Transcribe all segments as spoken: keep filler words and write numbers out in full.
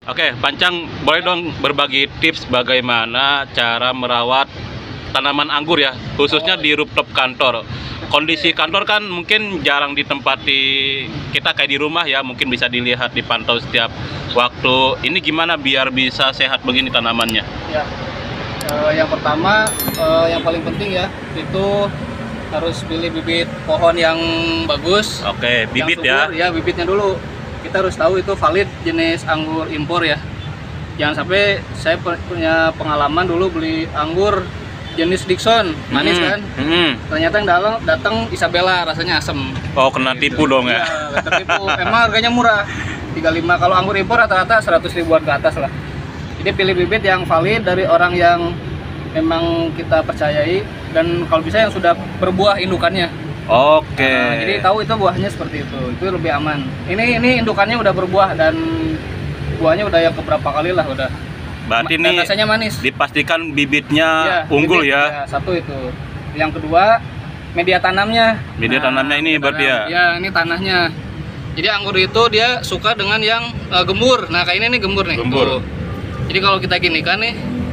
Oke, Pancang, boleh dong berbagi tips bagaimana cara merawat tanaman anggur ya, khususnya di rooftop kantor. Kondisi kantor kan mungkin jarang ditempati kita kayak di rumah ya, mungkin bisa dilihat, dipantau setiap waktu. Ini gimana biar bisa sehat begini tanamannya? Ya, eh, yang pertama, eh, yang paling penting ya, itu harus pilih bibit pohon yang bagus. Oke, bibit yang subur, ya. Ya, bibitnya dulu. Kita harus tahu itu valid jenis anggur impor ya. Jangan sampai saya punya pengalaman dulu beli anggur jenis Dickson, manis Hmm, kan. hmm. Ternyata yang dalam datang Isabella, rasanya asem. Oh, kena tipu dong ya. Iya, tertipu. Emang harganya murah, tiga puluh lima. Kalau anggur impor rata-rata seratus ribuan ke atas lah. Jadi pilih bibit yang valid dari orang yang memang kita percayai, dan kalau bisa yang sudah berbuah indukannya. Oke. Nah, jadi tahu itu buahnya seperti itu, itu lebih aman. Ini ini indukannya udah berbuah dan buahnya udah yang keberapa kali lah udah. Berarti Dan ini rasanya manis. dipastikan bibitnya Ya, unggul bibit, ya. Satu itu. Yang kedua, media tanamnya. Media tanamnya ini media berarti tanam. ya? Ya, ini tanahnya. Jadi anggur itu dia suka dengan yang uh, gembur. Nah, kayak ini nih gembur nih. Gembur. Tuh. Jadi kalau kita ginikan nih,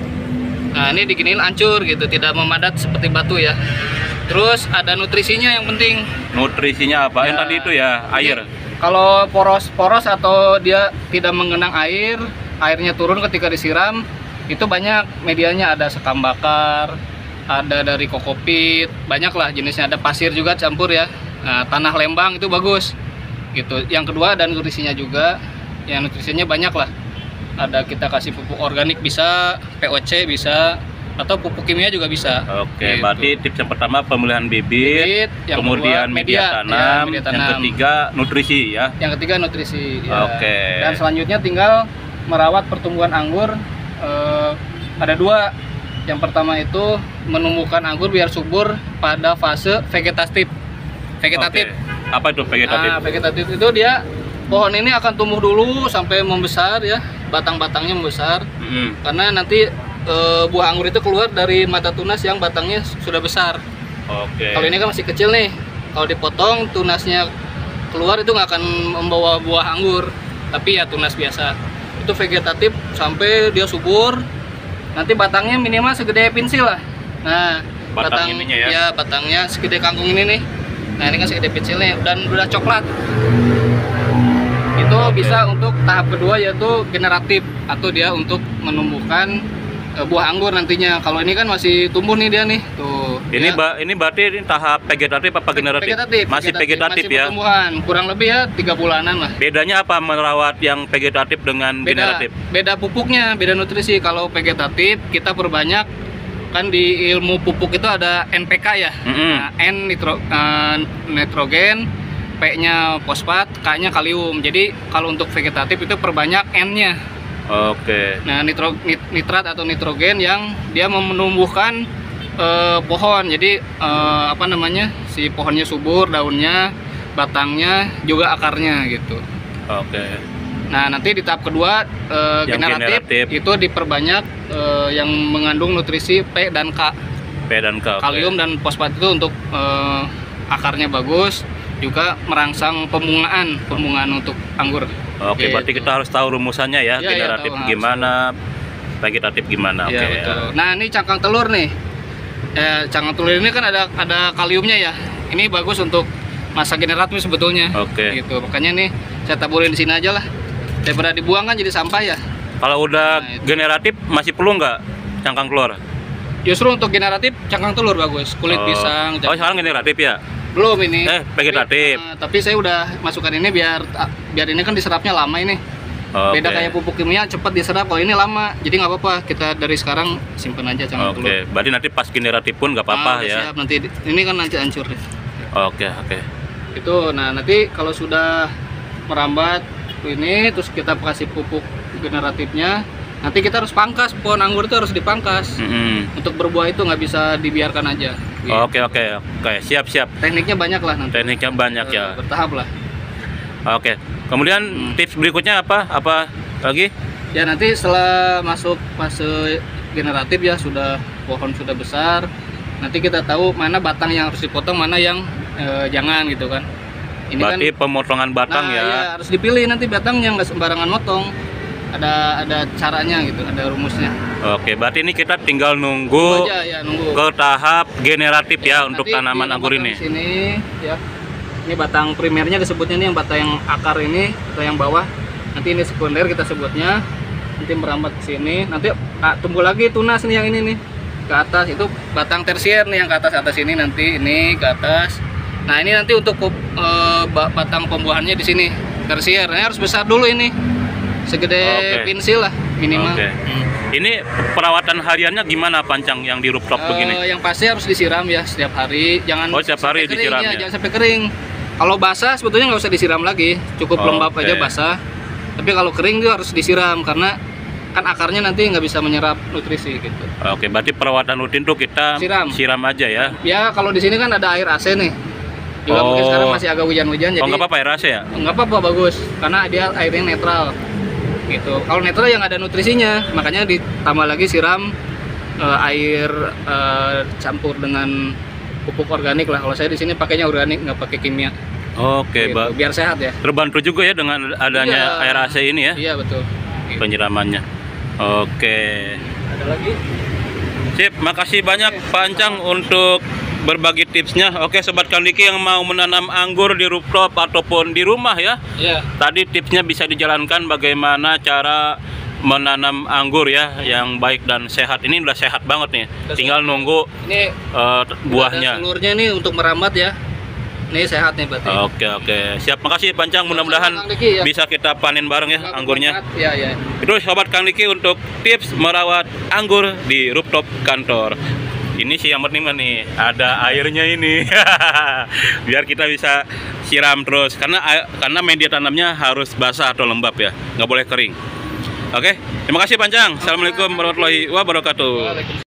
nah ini diginiin hancur gitu, tidak memadat seperti batu ya. Terus ada nutrisinya yang penting. Nutrisinya apa? Ya. Yang tadi itu ya, air. Jadi, kalau poros-poros atau dia tidak mengenang air, airnya turun ketika disiram, itu banyak medianya, ada sekam bakar, ada dari kokopit, banyak lah jenisnya, ada pasir juga campur ya. Nah, tanah lembang itu bagus gitu. Yang kedua ada nutrisinya juga, yang nutrisinya banyak lah. Ada kita kasih pupuk organik bisa, P O C bisa, atau pupuk kimia juga bisa. Oke, Gitu. berarti tips yang pertama pemilihan bibit, Bibit, yang kemudian kedua, media, media, tanam, ya, media yang tanam. ketiga nutrisi ya. Yang ketiga nutrisi. Ya. Oke. Dan selanjutnya tinggal merawat pertumbuhan anggur. Eh, ada dua. Yang pertama itu menumbuhkan anggur biar subur pada fase vegetatif. Vegetatif. Oke. Apa itu vegetatif? Nah, vegetatif itu dia pohon ini akan tumbuh dulu sampai membesar ya, batang-batangnya membesar. Mm-mm. Karena nanti eh, buah anggur itu keluar dari mata tunas yang batangnya sudah besar. Oke. Kalau ini kan masih kecil nih, kalau dipotong tunasnya keluar itu nggak akan membawa buah anggur, tapi ya tunas biasa. Itu vegetatif sampai dia subur. Nanti batangnya minimal segede pensil lah. Nah, Batang ininya ya? batangnya segede kangkung ini nih. Nah, ini kan segede pensilnya dan udah coklat. Itu Oke. bisa untuk tahap kedua yaitu generatif, atau dia untuk menumbuhkan e, buah anggur nantinya. Kalau ini kan masih tumbuh nih dia nih. Tuh. Ini dia- ba ini berarti ini tahap vegetatif apa generatif? Vegetatif, Masih vegetatif, masih ya. pertumbuhan, kurang lebih ya tiga bulanan lah. Bedanya apa merawat yang vegetatif dengan Beda, generatif? beda pupuknya, beda nutrisi. Kalau vegetatif kita perbanyak, kan di ilmu pupuk itu ada N P K ya. Mm-mm. Nah, N nitro, eh, nitrogen, P-nya fosfat, K-nya kalium. Jadi kalau untuk vegetatif itu perbanyak N-nya. Oke. Nah, nitro, nit- nitrat atau nitrogen yang dia menumbuhkan eh, pohon. Jadi eh, apa namanya, si pohonnya subur, daunnya, batangnya, juga akarnya gitu. Oke. Nah, nanti di tahap kedua eh, Yang generatif, generatif. itu diperbanyak eh, yang mengandung nutrisi P dan K, P dan K. Oke. kalium dan fosfat itu untuk eh, akarnya bagus, juga merangsang pembungaan, pembungaan untuk anggur. Oke, berarti Gitu. kita harus tahu rumusannya ya, Iya, iya, generatif tahu, harus gimana, vegetatif gimana. Iya, Oke. betul. Nah, ini cangkang telur nih. Eh, cangkang telur ini kan ada ada kaliumnya ya. Ini bagus untuk masa generatif sebetulnya. Oke. Gitu. Makanya nih saya taburin di sini aja lah. Daripada dibuang kan jadi sampah ya. Kalau udah Nah, itu. generatif masih perlu nggak cangkang telur? Justru untuk generatif cangkang telur bagus. Kulit Oh. pisang. Oh, sekarang generatif ya? Belum ini. Eh, vegetatif. Tapi, eh, tapi saya udah masukkan ini biar ah, biar ini kan diserapnya lama ini. Oke. Beda kayak pupuk kimia cepat diserap, kalau ini lama. Jadi nggak apa-apa, kita dari sekarang simpen aja cangkang Oke, telur. berarti nanti pas generatif pun nggak apa-apa Ah, udah ya? siap. Nanti ini kan nanti hancur deh. Oke, oke. Itu, nah nanti kalau sudah merambat ini, terus kita kasih pupuk generatifnya, nanti kita harus pangkas, pohon anggur itu harus dipangkas. Mm-mm. Untuk berbuah itu nggak bisa dibiarkan aja. Gitu. Oke, oke, oke. Siap, siap. Tekniknya banyak lah nanti. Tekniknya banyak Eh, ya. Bertahap lah. Oke. Kemudian Hmm. tips berikutnya apa? Apa lagi? Ya nanti setelah masuk fase generatif ya, sudah pohon sudah besar, nanti kita tahu mana batang yang harus dipotong, mana yang eh, jangan gitu kan. Ini Berarti kan, pemotongan batang nah, ya. iya, harus dipilih nanti batangnya, nggak sembarangan motong. ada ada caranya gitu, ada rumusnya. Oke, berarti ini kita tinggal Tunggu nunggu aja ya, nunggu. ke tahap generatif ya, untuk Nanti tanaman di anggur batang ini. di sini ya. Ini batang primernya disebutnya nih, yang batang yang akar ini atau yang bawah. Nanti ini sekunder kita sebutnya. Nanti merambat ke sini. Nanti ah, tumbuh lagi tunas nih yang ini nih. Ke atas itu batang tersier nih, yang ke atas atas ini, nanti ini ke atas. Nah, ini nanti untuk eh, batang pembuahannya di sini. Tersier. Ini harus besar dulu ini. Segede Oke. pensil lah minimal. Oke. Hmm. Ini perawatan hariannya gimana Pancang yang di rooftop Eh, begini? yang pasti harus disiram ya setiap hari. Jangan Oh, setiap hari sampai kering disiram ya, ya? jangan sampai kering. Kalau basah sebetulnya nggak usah disiram lagi, cukup Oh, lembab oke. aja basah. Tapi kalau kering itu harus disiram karena kan akarnya nanti nggak bisa menyerap nutrisi gitu. Oke, berarti perawatan rutin tuh kita Siram. aja ya. Ya kalau di sini kan ada air A C nih. Juga Oh. mungkin sekarang masih agak hujan-hujan, jadi Oh, nggak apa-apa ya rasa ya? nggak apa-apa, bagus karena dia airnya netral gitu. Kalau netral yang ada nutrisinya, makanya ditambah lagi siram eh, air eh, campur dengan pupuk organik lah. Kalau saya di sini pakainya organik, nggak pakai kimia. Oke, Gitu, Ba- biar sehat ya. terbantu juga ya dengan adanya Iya. air A C ini ya, Iya betul. Gitu. penyiramannya. Oke. Ada lagi? Sip, makasih banyak Pancang untuk berbagi tipsnya. Oke, sobat Kandiki yang mau menanam anggur di rooftop ataupun di rumah ya. Iya. Tadi tipsnya bisa dijalankan bagaimana cara menanam anggur ya yang baik dan sehat. Ini udah sehat banget nih. Udah Tinggal sehat. nunggu Ini eh, Ada buahnya. telurnya nih untuk merambat ya. Ini sehat nih berarti. Oke, oke. Siap, makasih Pancang. Mudah-mudahan Sama-sama, Kang Diki, ya. bisa kita panen bareng ya anggurnya. Iya, iya. Itu sobat Kang Diki untuk tips merawat anggur di rooftop kantor. Ini sih yang penting nih, ada airnya ini. Biar kita bisa siram terus karena air- karena media tanamnya harus basah atau lembab ya, nggak boleh kering. Oke, terima kasih Pancang. Assalamualaikum warahmatullahi wabarakatuh. Waalaikumsalam.